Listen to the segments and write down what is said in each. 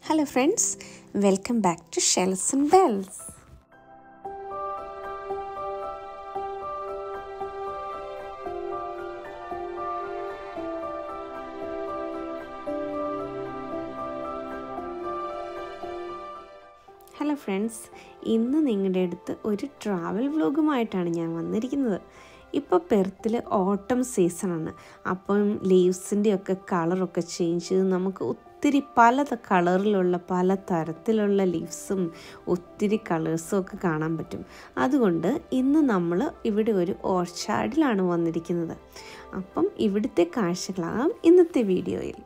Hello friends, welcome back to Shells and Bells. Hello friends, ഇന്ന് നിങ്ങളുടെ അടുത്ത് ഒരു ട്രാവൽ വ്ലോഗുമായിട്ടാണ് ഞാൻ വന്നിരിക്കുന്നത്. ഇപ്പോൾ പെർത്തിൽ ഓട്ടം സീസണാണ്. അപ്പം ലീവ്സിൻ്റെയൊക്കെ കളറൊക്കെ ചേഞ്ച് ചെയ്ത് നമുക്ക് ഒത്തിരി പല കളറിലുള്ള പല തരത്തിലുള്ള ലീവ്സും ഒത്തിരി കളേഴ്സും ഒക്കെ കാണാൻ പറ്റും. അതുകൊണ്ട് ഇന്ന് നമ്മൾ ഇവിടെ ഒരു ഓർച്ചാർഡിലാണ് വന്നിരിക്കുന്നത്. അപ്പം ഇവിടുത്തെ കാഴ്ചകളാകാം ഇന്നത്തെ വീഡിയോയിൽ.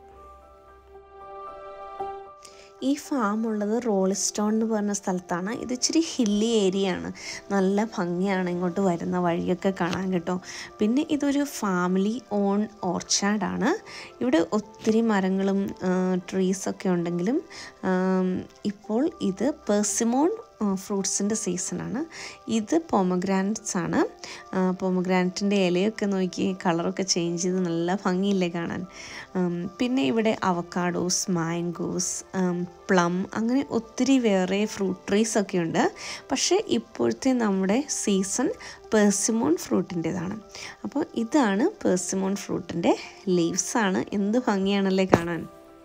ഈ ഫാം ഉള്ളത് റോളിസ്റ്റോൺ എന്ന് പറഞ്ഞ സ്ഥലത്താണ്. ഇത് ഇച്ചിരി ഹില്ലി ഏരിയ ആണ്. നല്ല ഭംഗിയാണ് ഇങ്ങോട്ട് വരുന്ന വഴിയൊക്കെ കാണാൻ കേട്ടോ. പിന്നെ ഇതൊരു ഫാമിലി ഓൺ ഓർച്ചാർഡാണ്. ഇവിടെ ഒത്തിരി മരങ്ങളും ട്രീസൊക്കെ ഉണ്ടെങ്കിലും ഇപ്പോൾ ഇത് പെർസിമോൺ ഫ്രൂട്ട്സിൻ്റെ സീസണാണ്. ഇത് പൊമഗ്രാനറ്റ്സ് ആണ്. പൊമഗ്രാനറ്റിൻ്റെ ഇലയൊക്കെ നോക്കി കളറൊക്കെ ചേഞ്ച് ചെയ്ത് നല്ല ഭംഗിയില്ലേ കാണാൻ. പിന്നെ ഇവിടെ അവക്കാഡോസ്, മാംഗോസ്, പ്ലം അങ്ങനെ ഒത്തിരി വേറെ ഫ്രൂട്ട് ട്രീസൊക്കെ ഉണ്ട്. പക്ഷേ ഇപ്പോഴത്തെ നമ്മുടെ സീസൺ പെർസിമോൺ ഫ്രൂട്ടിൻ്റെതാണ്. അപ്പോൾ ഇതാണ് പെർസിമോൺ ഫ്രൂട്ടിൻ്റെ ലീവ്സാണ്. എന്ത് ഭംഗിയാണല്ലേ കാണാൻ.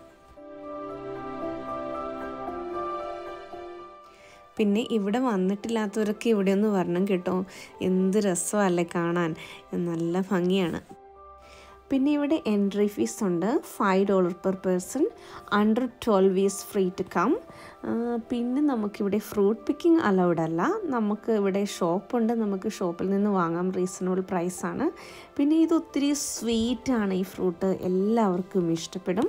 പിന്നെ ഇവിടെ വന്നിട്ടില്ലാത്തവരൊക്കെ ഇവിടെ ഒന്ന് വരണം കേട്ടോ. എന്ത് രസമല്ലേ കാണാൻ, നല്ല ഭംഗിയാണ്. പിന്നെ ഇവിടെ എൻട്രി ഫീസ് ഉണ്ട്, $5 per person. Under 12 is free to come. പിന്നെ നമുക്കിവിടെ ഫ്രൂട്ട് പിക്കിംഗ് അലൗഡ് അല്ല. നമുക്ക് ഇവിടെ ഷോപ്പുണ്ട്, നമുക്ക് ഷോപ്പിൽ നിന്ന് വാങ്ങാം, റീസണബിൾ പ്രൈസാണ്. പിന്നെ ഇത് ഒത്തിരി സ്വീറ്റാണ് ഈ ഫ്രൂട്ട്, എല്ലാവർക്കും ഇഷ്ടപ്പെടും.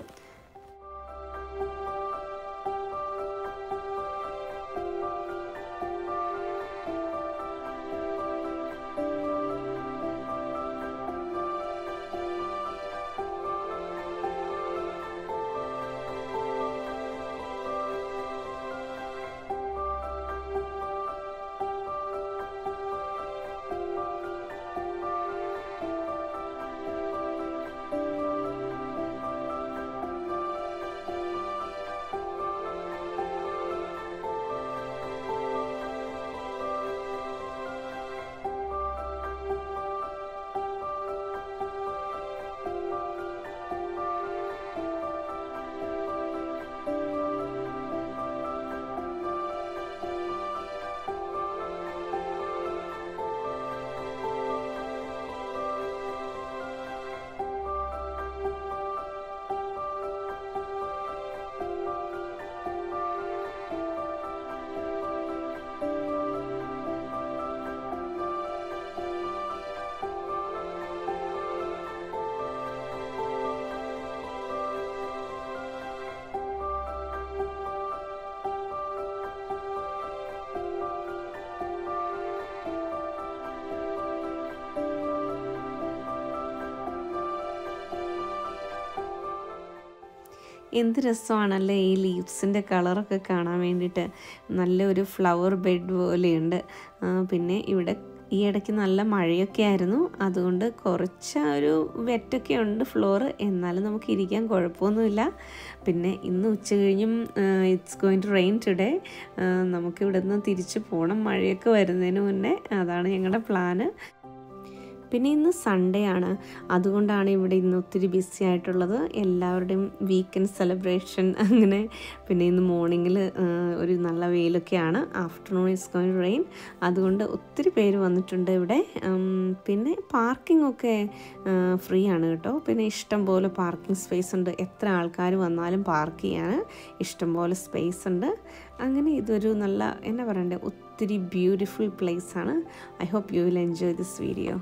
എന്ത് രസമാണല്ലേ ഈ ലീവ്സിൻ്റെ കളറൊക്കെ കാണാൻ വേണ്ടിയിട്ട്. നല്ലൊരു ഫ്ലവർ ബെഡ് പോലെയുണ്ട്. പിന്നെ ഇവിടെ ഈ ഇടയ്ക്ക് നല്ല മഴയൊക്കെ ആയിരുന്നു, അതുകൊണ്ട് കുറച്ച് ഒരു വെറ്റൊക്കെ ഉണ്ട് ഫ്ലോറ്. എന്നാലും നമുക്ക് ഇരിക്കാൻ കുഴപ്പമൊന്നുമില്ല. പിന്നെ ഇന്ന് ഉച്ച കഴിഞ്ഞും it's going to rain today. നമുക്കിവിടെ നിന്ന് തിരിച്ച് പോകണം മഴയൊക്കെ വരുന്നതിന് മുന്നേ. അതാണ് ഞങ്ങളുടെ പ്ലാന്. പിന്നെ ഇന്ന് സൺഡേ ആണ്, അതുകൊണ്ടാണ് ഇവിടെ ഇന്ന് ഒത്തിരി ബിസി ആയിട്ടുള്ളത്. എല്ലാവരുടെയും വീക്കെൻഡ് സെലിബ്രേഷൻ അങ്ങനെ. പിന്നെ ഇന്ന് മോർണിംഗിൽ ഒരു നല്ല വെയിലൊക്കെയാണ്. Afternoon it's going to rain. അതുകൊണ്ട് ഒത്തിരി പേര് വന്നിട്ടുണ്ട് ഇവിടെ. പിന്നെ പാർക്കിംഗ് ഒക്കെ ഫ്രീ ആണ് കേട്ടോ. പിന്നെ ഇഷ്ടം പോലെ പാർക്കിംഗ് സ്പേസ് ഉണ്ട്. എത്ര ആൾക്കാർ വന്നാലും പാർക്ക് ചെയ്യാൻ ഇഷ്ടം പോലെ സ്പേസ് ഉണ്ട്. അങ്ങനെ ഇതൊരു നല്ല എന്നാ പറയണ്ടേ, ഒത്തിരി ബ്യൂട്ടിഫുൾ പ്ലേസ് ആണ്. I hope you will enjoy this video.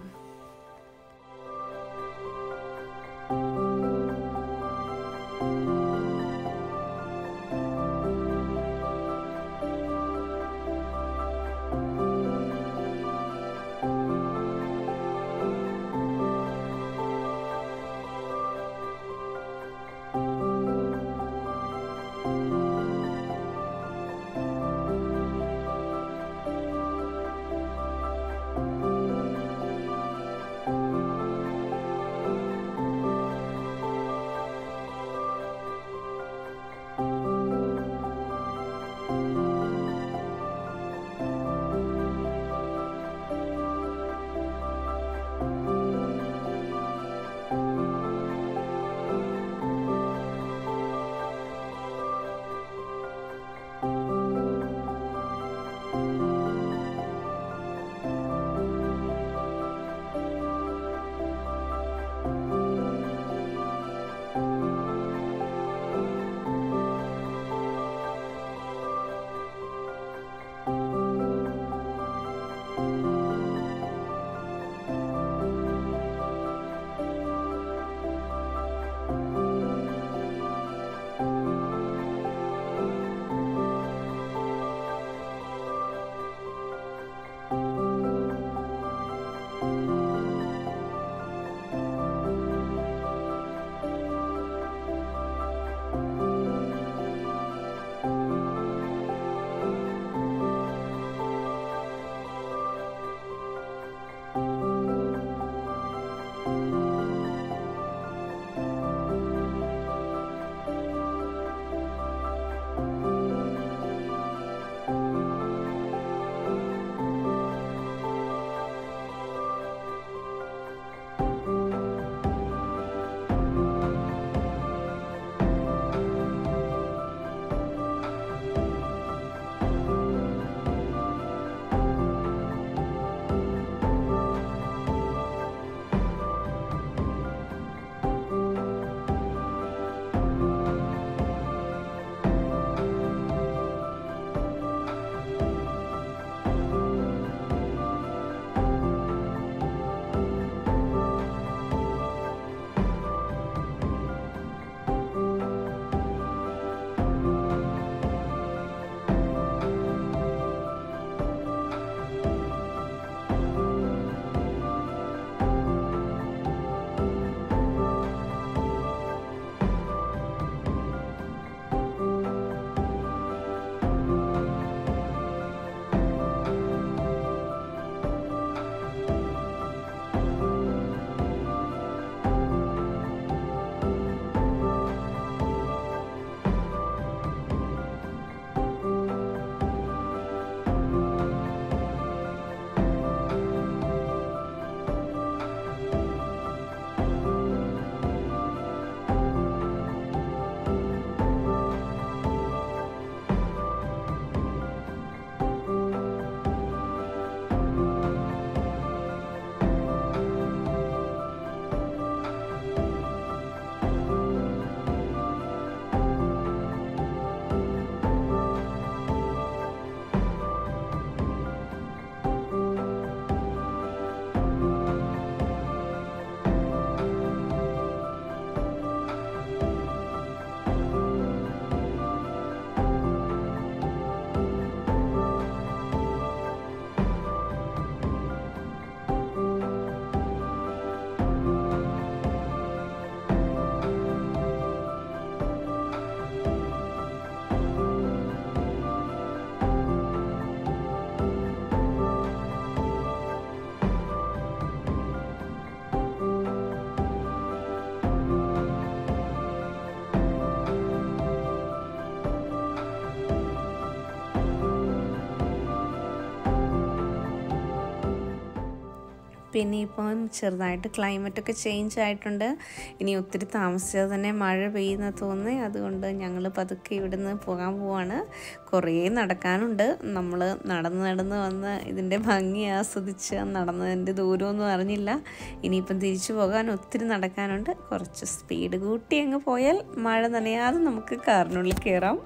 പിന്നെ ഇപ്പം ചെറുതായിട്ട് ക്ലൈമറ്റൊക്കെ ചേഞ്ച് ആയിട്ടുണ്ട്. ഇനി ഒത്തിരി താമസിച്ചാൽ തന്നെ മഴ പെയ്യുന്ന തോന്നുന്നു. അതുകൊണ്ട് ഞങ്ങൾ പതുക്കെ ഇവിടുന്ന് പോകാൻ പോവാണ്. കുറേ നടക്കാനുണ്ട്. നമ്മൾ നടന്ന് വന്ന് ഇതിൻ്റെ ഭംഗി ആസ്വദിച്ച് നടന്നതിൻ്റെ ദൂരമൊന്നും അറിഞ്ഞില്ല. ഇനിയിപ്പം തിരിച്ചു പോകാൻ ഒത്തിരി നടക്കാനുണ്ട്. കുറച്ച് സ്പീഡ് കൂട്ടി അങ്ങ് പോയാൽ മഴ നനയാതെ നമുക്ക് കാറിനുള്ളിൽ കയറാം.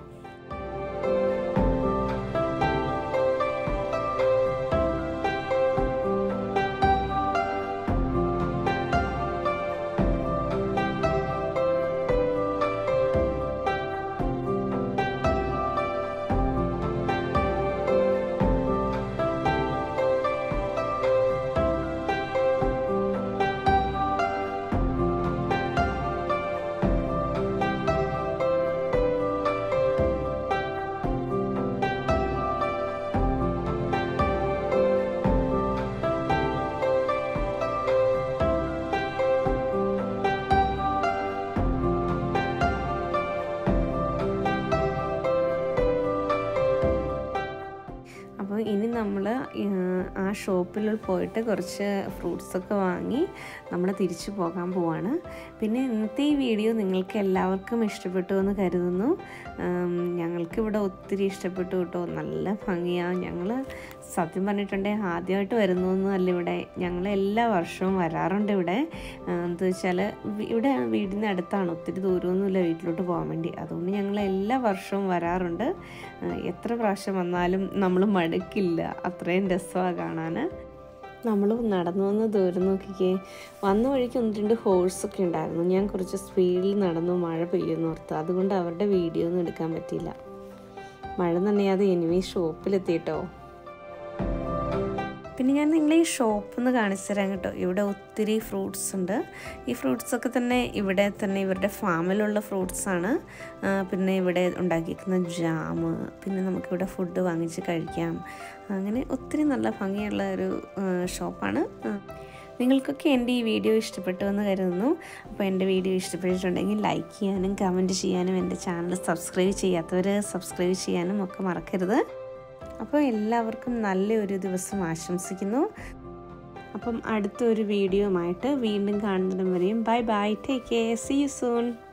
അപ്പോൾ ഇനി നമ്മൾ ആ ഷോപ്പിൽ പോയിട്ട് കുറച്ച് ഫ്രൂട്ട്സൊക്കെ വാങ്ങി നമ്മൾ തിരിച്ചു പോകാൻ പോവാണ്. പിന്നെ ഇന്നത്തെ ഈ വീഡിയോ നിങ്ങൾക്ക് എല്ലാവർക്കും ഇഷ്ടപ്പെട്ടു എന്ന് കരുതുന്നു. ഞങ്ങൾക്കിവിടെ ഒത്തിരി ഇഷ്ടപ്പെട്ടു കേട്ടോ. നല്ല ഭംഗിയാണ്. ഞങ്ങൾ സത്യം പറഞ്ഞിട്ടുണ്ടെങ്കിൽ ആദ്യമായിട്ട് വരുന്നൊന്നും അല്ല ഇവിടെ. ഞങ്ങൾ എല്ലാ വർഷവും വരാറുണ്ട് ഇവിടെ. എന്താ വെച്ചാൽ ഇവിടെ വീടിൻ്റെ അടുത്താണ്, ഒത്തിരി ദൂരമൊന്നുമില്ല വീട്ടിലോട്ട് പോകാൻ വേണ്ടി. അതുകൊണ്ട് ഞങ്ങൾ എല്ലാ വർഷവും വരാറുണ്ട്. എത്ര പ്രാവശ്യം വന്നാലും നമ്മൾ മടുക്കില്ല. അത്രയും രസമാണ് കാണാൻ. നമ്മൾ നടന്നു വന്ന ദൂരം നോക്കിക്കേ. വന്ന വഴിക്ക് 1-2 ഹോഴ്സൊക്കെ ഉണ്ടായിരുന്നു. ഞാൻ കുറച്ച് സ്പീഡിൽ നടന്നു, മഴ പെയ്യുമെന്ന് ഓർത്ത്. അതുകൊണ്ട് അവരുടെ വീഡിയോ ഒന്നും എടുക്കാൻ പറ്റിയില്ല. മഴ നനയാതെ എനിവേ ഷോപ്പിലെത്തിയിട്ടോ. പിന്നെ ഞാൻ നിങ്ങളെ ഈ ഷോപ്പൊന്ന് കാണിച്ചു തരാം കേട്ടോ. ഇവിടെ ഒത്തിരി ഫ്രൂട്ട്സ് ഉണ്ട്. ഈ ഫ്രൂട്ട്സൊക്കെ തന്നെ ഇവിടെ തന്നെ ഇവരുടെ ഫാമിലുള്ള ഫ്രൂട്ട്സാണ്. പിന്നെ ഇവിടെ ഉണ്ടാക്കിയിരിക്കുന്ന ജാമ്, പിന്നെ നമുക്കിവിടെ ഫുഡ് വാങ്ങിച്ച് കഴിക്കാം. അങ്ങനെ ഒത്തിരി നല്ല ഭംഗിയുള്ള ഒരു ഷോപ്പാണ്. നിങ്ങൾക്കൊക്കെ എൻ്റെ ഈ വീഡിയോ ഇഷ്ടപ്പെട്ടു എന്ന് കരുതുന്നു. അപ്പോൾ എൻ്റെ വീഡിയോ ഇഷ്ടപ്പെട്ടിട്ടുണ്ടെങ്കിൽ ലൈക്ക് ചെയ്യാനും കമൻറ്റ് ചെയ്യാനും എൻ്റെ ചാനൽ സബ്സ്ക്രൈബ് ചെയ്യാത്തവർ സബ്സ്ക്രൈബ് ചെയ്യാനും ഒക്കെ മറക്കരുത്. അപ്പോൾ എല്ലാവർക്കും നല്ലൊരു ദിവസം ആശംസിക്കുന്നു. അപ്പം അടുത്തൊരു വീഡിയോയുമായിട്ട് വീണ്ടും കാണുന്നതും വരെയും bye bye, take care, see you soon.